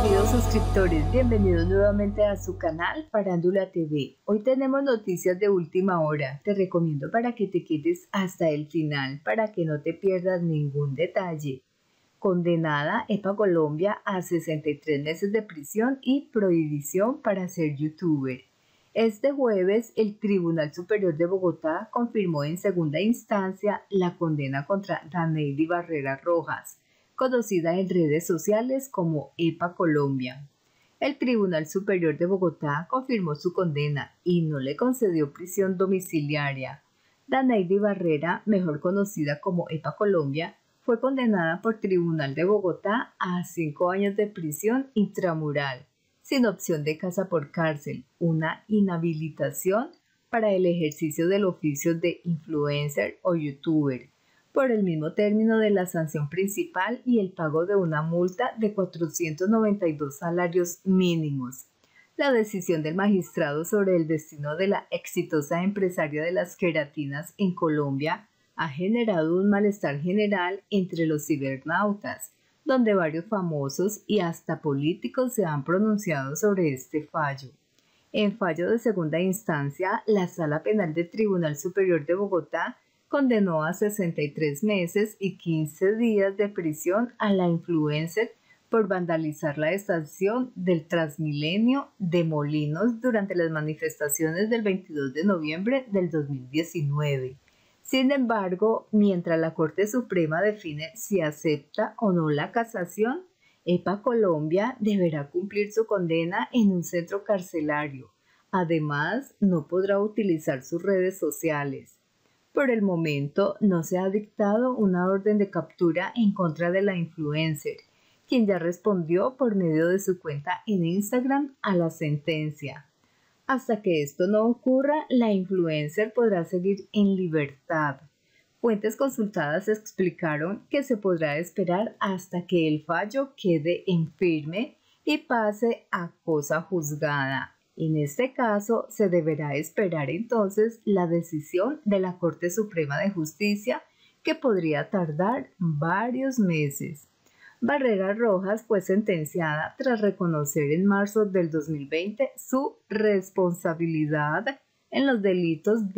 Queridos suscriptores, bienvenidos nuevamente a su canal Farándula TV. Hoy tenemos noticias de última hora. Te recomiendo para que te quedes hasta el final para que no te pierdas ningún detalle. Condenada EPA Colombia a 63 meses de prisión y prohibición para ser youtuber. Este jueves, el Tribunal Superior de Bogotá confirmó en segunda instancia la condena contra Danely Barrera Rojas, conocida en redes sociales como EPA Colombia. El Tribunal Superior de Bogotá confirmó su condena y no le concedió prisión domiciliaria. Danely Barrera, mejor conocida como EPA Colombia, fue condenada por Tribunal de Bogotá a 5 años de prisión intramural, sin opción de casa por cárcel, una inhabilitación para el ejercicio del oficio de influencer o youtuber, por el mismo término de la sanción principal y el pago de una multa de 492 salarios mínimos. La decisión del magistrado sobre el destino de la exitosa empresaria de las queratinas en Colombia ha generado un malestar general entre los cibernautas, donde varios famosos y hasta políticos se han pronunciado sobre este fallo. En fallo de segunda instancia, la Sala Penal del Tribunal Superior de Bogotá condenó a 63 meses y 15 días de prisión a la influencer por vandalizar la estación del Transmilenio de Molinos durante las manifestaciones del 22 de noviembre del 2019. Sin embargo, mientras la Corte Suprema define si acepta o no la casación, EPA Colombia deberá cumplir su condena en un centro carcelario. Además, no podrá utilizar sus redes sociales. Por el momento, no se ha dictado una orden de captura en contra de la influencer, quien ya respondió por medio de su cuenta en Instagram a la sentencia. Hasta que esto no ocurra, la influencer podrá seguir en libertad. Fuentes consultadas explicaron que se podrá esperar hasta que el fallo quede en firme y pase a cosa juzgada. En este caso, se deberá esperar entonces la decisión de la Corte Suprema de Justicia, que podría tardar varios meses. Barrera Rojas fue sentenciada tras reconocer en marzo del 2020 su responsabilidad en los delitos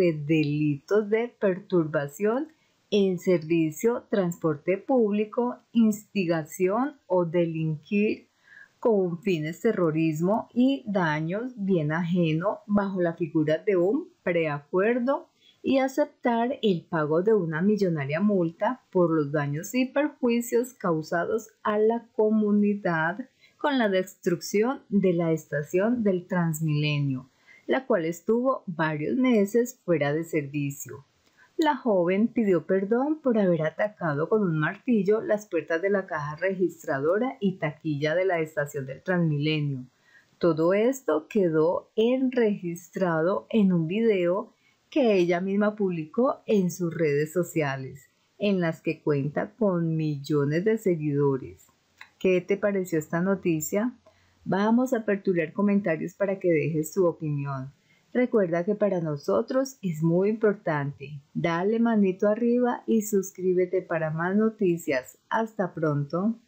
de perturbación en servicio, transporte público, instigación o delinquir con fines terrorismo y daños bien ajeno bajo la figura de un preacuerdo y aceptar el pago de una millonaria multa por los daños y perjuicios causados a la comunidad con la destrucción de la estación del Transmilenio, la cual estuvo varios meses fuera de servicio. La joven pidió perdón por haber atacado con un martillo las puertas de la caja registradora y taquilla de la estación del Transmilenio. Todo esto quedó registrado en un video que ella misma publicó en sus redes sociales, en las que cuenta con millones de seguidores. ¿Qué te pareció esta noticia? Vamos a aperturar comentarios para que dejes tu opinión. Recuerda que para nosotros es muy importante. Dale manito arriba y suscríbete para más noticias. Hasta pronto.